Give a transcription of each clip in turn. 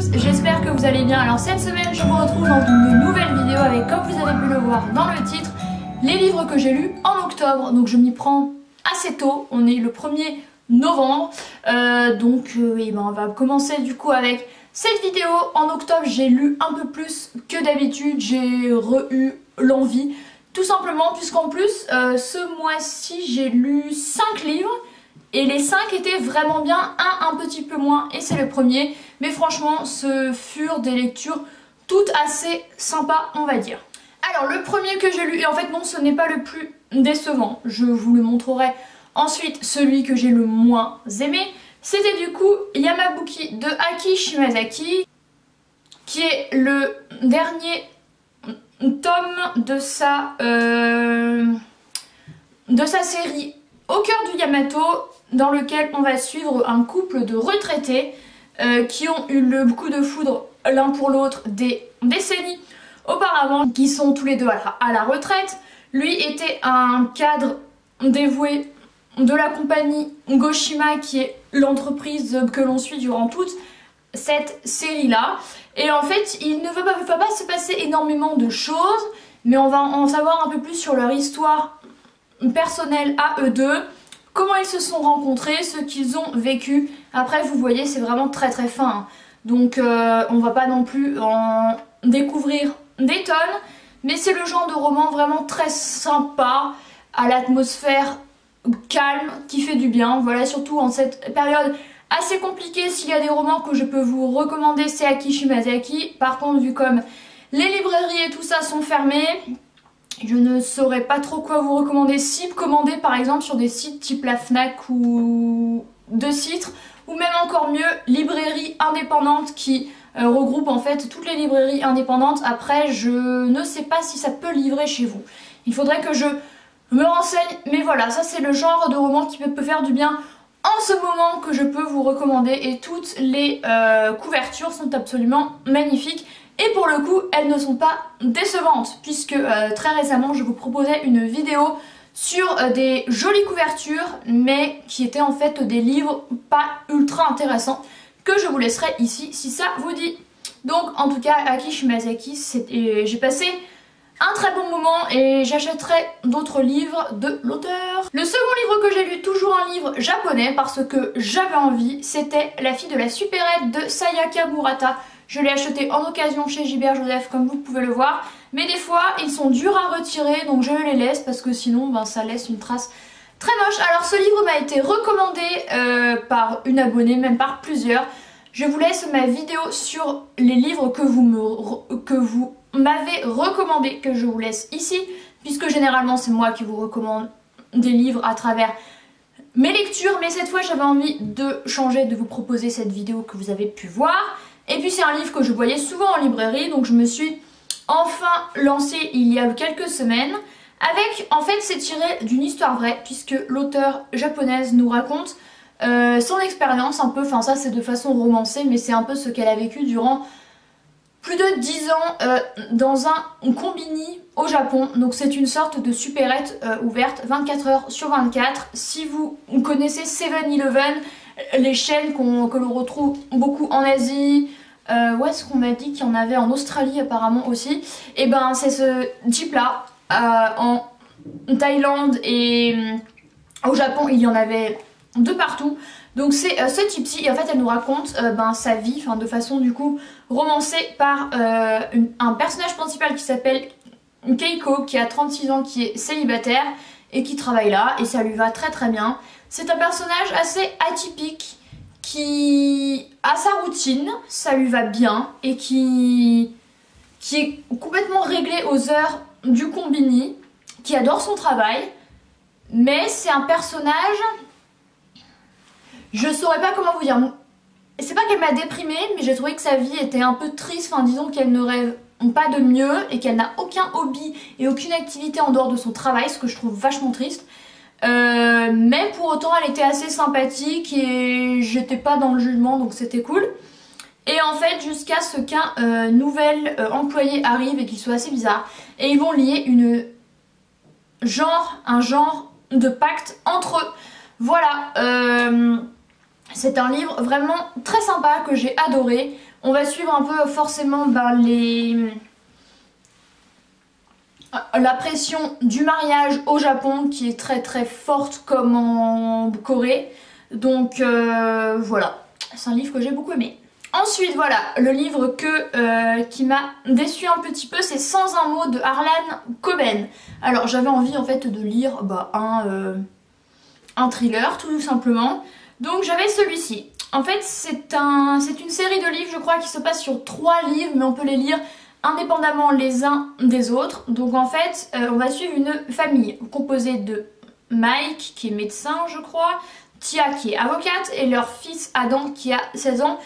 j'espère que vous allez bien. Alors cette semaine je vous retrouve dans une nouvelle vidéo avec, comme vous avez pu le voir dans le titre, les livres que j'ai lus en octobre. Donc je m'y prends assez tôt, on est le 1er novembre, on va commencer du coup avec cette vidéo. En octobre j'ai lu un peu plus que d'habitude, j'ai eu l'envie, tout simplement puisqu'en plus ce mois-ci j'ai lu 5 livres. Et les 5 étaient vraiment bien, un petit peu moins et c'est le premier. Mais franchement, ce furent des lectures toutes assez sympas, on va dire. Alors le premier que j'ai lu, et en fait non, ce n'est pas le plus décevant, je vous le montrerai ensuite. Celui que j'ai le moins aimé, c'était du coup Yamabuki de Aki Shimazaki, qui est le dernier tome de sa série Au cœur du Yamato, dans lequel on va suivre un couple de retraités qui ont eu le coup de foudre l'un pour l'autre des décennies auparavant, qui sont tous les deux à la retraite. Lui était un cadre dévoué de la compagnie Goshima, qui est l'entreprise que l'on suit durant toute cette série-là. Et en fait, il ne va pas se passer énormément de choses, mais on va en savoir un peu plus sur leur histoire personnelle à eux deux. Comment ils se sont rencontrés, ce qu'ils ont vécu. Après vous voyez, c'est vraiment très fin, hein. Donc on va pas non plus en découvrir des tonnes, mais c'est le genre de roman vraiment très sympa, à l'atmosphère calme, qui fait du bien. Voilà, surtout en cette période assez compliquée. S'il y a des romans que je peux vous recommander, c'est Aki Shimazaki. Par contre, vu comme les librairies et tout ça sont fermées, je ne saurais pas trop quoi vous recommander. Si commander par exemple sur des sites type la Fnac ou De Citre, ou même encore mieux, librairies indépendantes qui regroupent en fait toutes les librairies indépendantes. Après, je ne sais pas si ça peut livrer chez vous. Il faudrait que je me renseigne, mais voilà, ça c'est le genre de roman qui peut faire du bien en ce moment, que je peux vous recommander. Et toutes les couvertures sont absolument magnifiques. Et pour le coup, elles ne sont pas décevantes, puisque très récemment, je vous proposais une vidéo sur des jolies couvertures, mais qui étaient en fait des livres pas ultra intéressants, que je vous laisserai ici si ça vous dit. Donc en tout cas, Aki Shimazaki, j'ai passé un très bon moment et j'achèterai d'autres livres de l'auteur. Le second livre que j'ai lu, toujours un livre japonais, parce que j'avais envie, c'était La fille de la supérette de Sayaka Murata. Je l'ai acheté en occasion chez Gilbert Joseph, comme vous pouvez le voir. Mais des fois, ils sont durs à retirer, donc je les laisse parce que sinon, ça laisse une trace très moche. Alors ce livre m'a été recommandé par une abonnée, même par plusieurs. Je vous laisse ma vidéo sur les livres que vous m'avez recommandé, que je vous laisse ici, puisque généralement c'est moi qui vous recommande des livres à travers mes lectures. Mais cette fois, j'avais envie de changer, de vous proposer cette vidéo que vous avez pu voir. Et puis c'est un livre que je voyais souvent en librairie, donc je me suis enfin lancée il y a quelques semaines. Avec, en fait, c'est tiré d'une histoire vraie, puisque l'auteure japonaise nous raconte son expérience un peu, enfin ça c'est de façon romancée, mais c'est un peu ce qu'elle a vécu durant plus de 10 ans dans un combini au Japon. Donc c'est une sorte de supérette ouverte 24 heures sur 24. Si vous connaissez 7-Eleven, les chaînes que l'on retrouve beaucoup en Asie, où est-ce qu'on m'a dit qu'il y en avait en Australie apparemment aussi, et ben c'est ce type là. En Thaïlande et au Japon il y en avait de partout. Donc c'est ce type-ci, et en fait elle nous raconte sa vie, de façon du coup romancée par un personnage principal qui s'appelle Keiko, qui a 36 ans, qui est célibataire et qui travaille là, et ça lui va très bien. C'est un personnage assez atypique, qui a sa routine, ça lui va bien, et qui est complètement réglé aux heures du combini, qui adore son travail. Mais c'est un personnage, je saurais pas comment vous dire, c'est pas qu'elle m'a déprimée, mais j'ai trouvé que sa vie était un peu triste. Disons qu'elle ne rêve pas de mieux et qu'elle n'a aucun hobby et aucune activité en dehors de son travail, ce que je trouve vachement triste. Mais pour autant elle était assez sympathique et j'étais pas dans le jugement, donc c'était cool. Et en fait, jusqu'à ce qu'un nouvel employé arrive et qu'il soit assez bizarre, et ils vont lier un genre de pacte entre eux. Voilà, c'est un livre vraiment très sympa que j'ai adoré. On va suivre un peu forcément la pression du mariage au Japon qui est très très forte comme en Corée. Donc voilà, c'est un livre que j'ai beaucoup aimé. Ensuite voilà, le livre qui m'a déçu un petit peu, c'est Sans un mot de Harlan Coben. Alors j'avais envie en fait de lire un thriller tout simplement. Donc j'avais celui-ci. En fait c'est une série de livres je crois qui se passe sur 3 livres mais on peut les lire indépendamment les uns des autres. Donc en fait on va suivre une famille composée de Mike qui est médecin je crois, Tia qui est avocate et leur fils Adam qui a 16 ans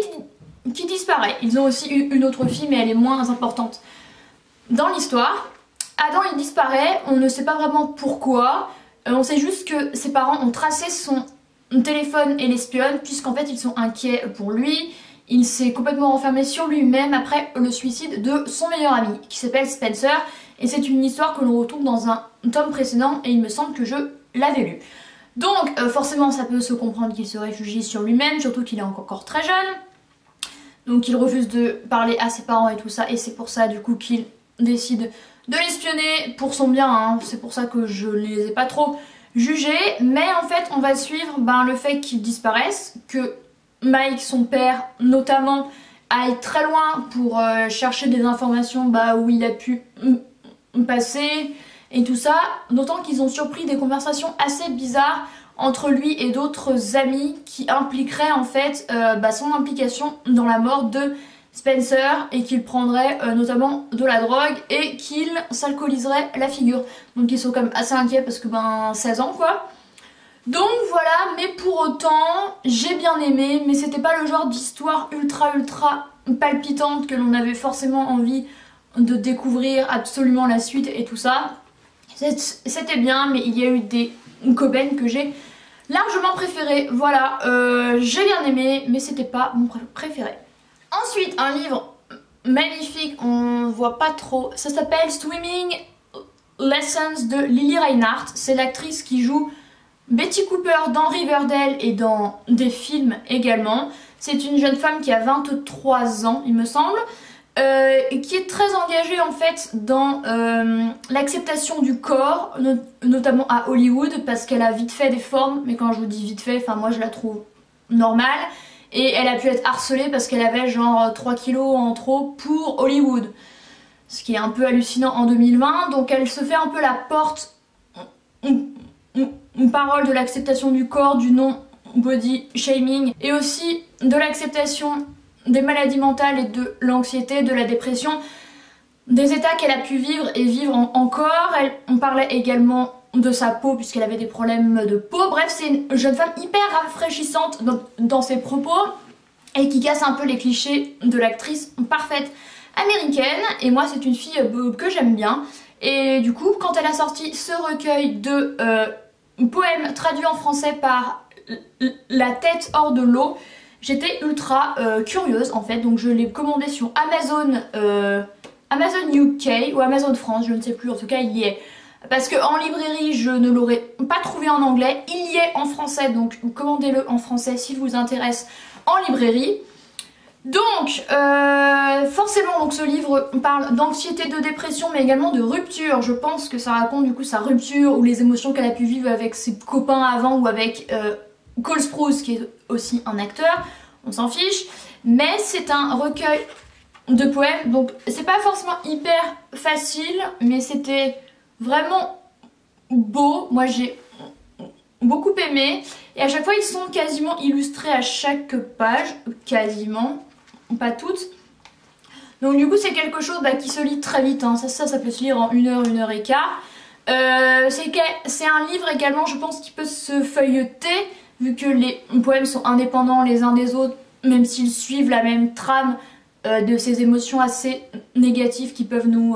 qui disparaît. Ils ont aussi eu une autre fille mais elle est moins importante dans l'histoire. Adam il disparaît, on ne sait pas vraiment pourquoi, on sait juste que ses parents ont tracé son téléphone et l'espionne puisqu'en fait ils sont inquiets pour lui. Il s'est complètement renfermé sur lui-même après le suicide de son meilleur ami qui s'appelle Spencer et c'est une histoire que l'on retrouve dans un tome précédent et il me semble que je l'avais lu. Donc forcément ça peut se comprendre qu'il se réfugie sur lui-même, surtout qu'il est encore très jeune. Donc il refuse de parler à ses parents et tout ça et c'est pour ça du coup qu'il décide de l'espionner pour son bien, hein. C'est pour ça que je les ai pas trop jugés. Mais en fait on va suivre le fait qu'il disparaisse, que Mike, son père notamment, aille très loin pour chercher des informations où il a pu passer et tout ça, d'autant qu'ils ont surpris des conversations assez bizarres entre lui et d'autres amis qui impliqueraient en fait son implication dans la mort de Spencer et qu'il prendrait notamment de la drogue et qu'il s'alcooliserait la figure. Donc ils sont quand même assez inquiets parce que 16 ans quoi. Donc voilà, mais pour autant j'ai bien aimé, mais c'était pas le genre d'histoire ultra palpitante que l'on avait forcément envie de découvrir absolument la suite et tout ça. C'était bien, mais il y a eu des Coben que j'ai largement préférés. Voilà, j'ai bien aimé, mais c'était pas mon préféré. Ensuite, un livre magnifique, on voit pas trop. Ça s'appelle Swimming Lessons de Lily Reinhardt. C'est l'actrice qui joue Betty Cooper dans Riverdale et dans des films également. C'est une jeune femme qui a 23 ans, il me semble. Qui est très engagée en fait dans l'acceptation du corps, notamment à Hollywood, parce qu'elle a vite fait des formes, mais quand je vous dis vite fait, moi je la trouve normale, et elle a pu être harcelée parce qu'elle avait genre 3 kilos en trop pour Hollywood, ce qui est un peu hallucinant en 2020, donc elle se fait un peu la porte, une parole de l'acceptation du corps, du non-body shaming, et aussi de l'acceptation des maladies mentales et de l'anxiété, de la dépression, des états qu'elle a pu vivre et vivre encore. On parlait également de sa peau puisqu'elle avait des problèmes de peau. Bref, c'est une jeune femme hyper rafraîchissante dans ses propos et qui casse un peu les clichés de l'actrice parfaite américaine. Et moi c'est une fille que j'aime bien. Et du coup quand elle a sorti ce recueil de poèmes traduits en français par La tête hors de l'eau, j'étais ultra curieuse en fait, donc je l'ai commandé sur Amazon, Amazon UK ou Amazon France, je ne sais plus, en tout cas il y est. Parce qu'en librairie je ne l'aurais pas trouvé en anglais, il y est en français, donc commandez-le en français s'il vous intéresse en librairie. Donc forcément donc ce livre parle d'anxiété, de dépression mais également de rupture. Je pense que ça raconte du coup sa rupture ou les émotions qu'elle a pu vivre avec ses copains avant ou avec Cole Sprouse qui est aussi un acteur, on s'en fiche, mais c'est un recueil de poèmes, donc c'est pas forcément hyper facile, mais c'était vraiment beau, moi j'ai beaucoup aimé, et à chaque fois ils sont quasiment illustrés à chaque page, quasiment, pas toutes, donc du coup c'est quelque chose qui se lit très vite, hein. Ça peut se lire en 1 heure et quart. C'est un livre également je pense qui peut se feuilleter, vu que les poèmes sont indépendants les uns des autres, même s'ils suivent la même trame de ces émotions assez négatives qui peuvent nous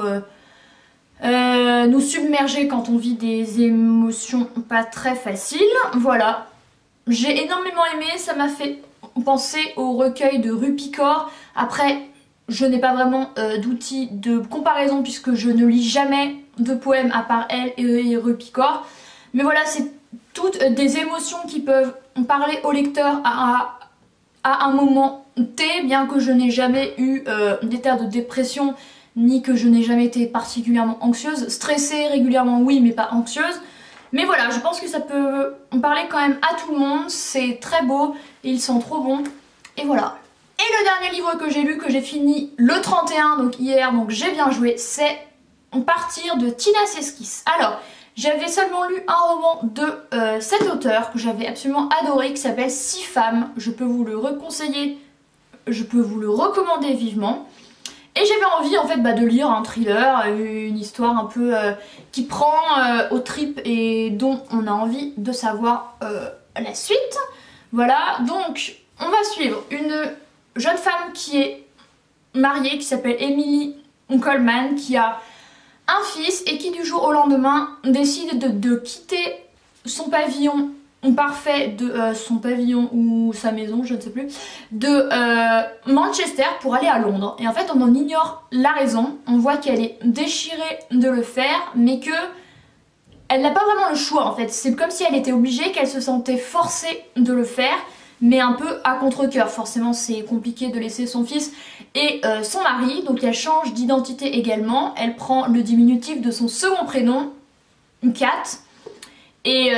submerger quand on vit des émotions pas très faciles. Voilà, j'ai énormément aimé, ça m'a fait penser au recueil de Rupi Kaur. Après, je n'ai pas vraiment d'outils de comparaison puisque je ne lis jamais de poèmes à part elle et Rupi Kaur. Mais voilà, c'est toutes des émotions qui peuvent parler au lecteur à un moment bien que je n'ai jamais eu d'état de dépression, ni que je n'ai jamais été particulièrement anxieuse. Stressée régulièrement, oui, mais pas anxieuse. Mais voilà, je pense que ça peut parler quand même à tout le monde. C'est très beau et ils sont trop bons. Et voilà. Et le dernier livre que j'ai lu, que j'ai fini le 31, donc hier, donc j'ai bien joué, c'est Partir de Tina Seskis. Alors, j'avais seulement lu un roman de cet auteur que j'avais absolument adoré, qui s'appelle 6 femmes. Je peux vous le reconseiller, je peux vous le recommander vivement. Et j'avais envie en fait de lire un thriller, une histoire un peu qui prend aux tripes et dont on a envie de savoir la suite. Voilà, donc on va suivre une jeune femme qui est mariée, qui s'appelle Emily Coleman, qui a un fils et qui du jour au lendemain décide de quitter son pavillon parfait, son pavillon ou sa maison, je ne sais plus, de Manchester pour aller à Londres. Et en fait on en ignore la raison, on voit qu'elle est déchirée de le faire, mais que elle n'a pas vraiment le choix en fait. C'est comme si elle était obligée, qu'elle se sentait forcée de le faire, mais un peu à contre-cœur. Forcément c'est compliqué de laisser son fils et son mari, donc elle change d'identité également, elle prend le diminutif de son second prénom, Kat, et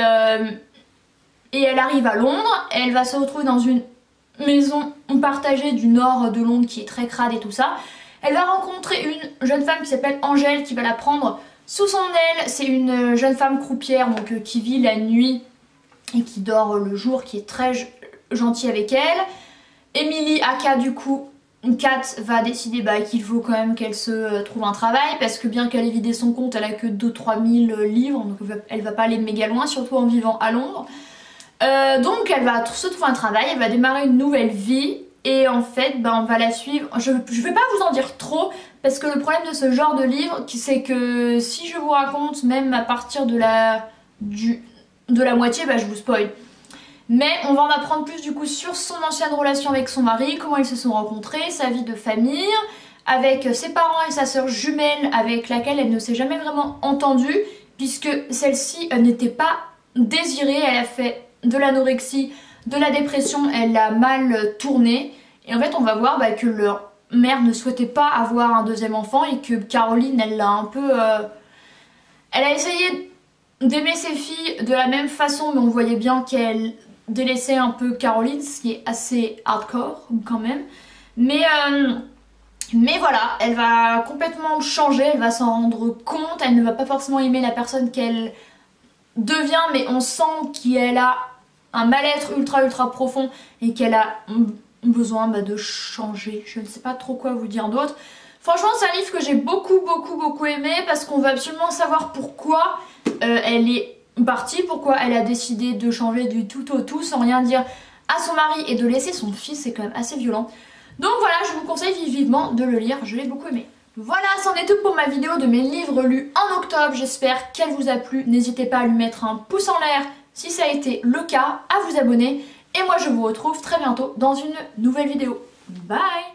elle arrive à Londres, elle va se retrouver dans une maison partagée du nord de Londres qui est très crade et tout ça. Elle va rencontrer une jeune femme qui s'appelle Angèle qui va la prendre sous son aile. C'est une jeune femme croupière donc qui vit la nuit et qui dort le jour, qui est très gentille avec elle. Emily, aka du coup Kat, va décider qu'il faut quand même qu'elle se trouve un travail, parce que bien qu'elle ait vidé son compte, elle a que 2-3 000 livres, donc elle va pas aller méga loin, surtout en vivant à Londres. Donc elle va se trouver un travail, elle va démarrer une nouvelle vie et en fait on va la suivre. Je vais pas vous en dire trop parce que le problème de ce genre de livre c'est que si je vous raconte même à partir de la moitié, je vous spoil. Mais on va en apprendre plus du coup sur son ancienne relation avec son mari, comment ils se sont rencontrés, sa vie de famille, avec ses parents et sa sœur jumelle avec laquelle elle ne s'est jamais vraiment entendue puisque celle-ci n'était pas désirée, elle a fait de l'anorexie, de la dépression, elle a mal tourné et en fait on va voir que leur mère ne souhaitait pas avoir un deuxième enfant et que Caroline elle l'a un peu elle a essayé d'aimer ses filles de la même façon, mais on voyait bien qu'elle délaissait un peu Caroline, ce qui est assez hardcore quand même, mais voilà, elle va complètement changer, elle va s'en rendre compte, elle ne va pas forcément aimer la personne qu'elle devient, mais on sent qu'elle a un mal-être ultra profond et qu'elle a besoin de changer. Je ne sais pas trop quoi vous dire d'autre. Franchement c'est un livre que j'ai beaucoup aimé parce qu'on veut absolument savoir pourquoi elle est partie, pourquoi elle a décidé de changer du tout au tout sans rien dire à son mari et de laisser son fils, c'est quand même assez violent. Donc voilà, je vous conseille vivement de le lire, je l'ai beaucoup aimé. Voilà, c'en est tout pour ma vidéo de mes livres lus en octobre, j'espère qu'elle vous a plu. N'hésitez pas à lui mettre un pouce en l'air si ça a été le cas, à vous abonner. Et moi je vous retrouve très bientôt dans une nouvelle vidéo. Bye!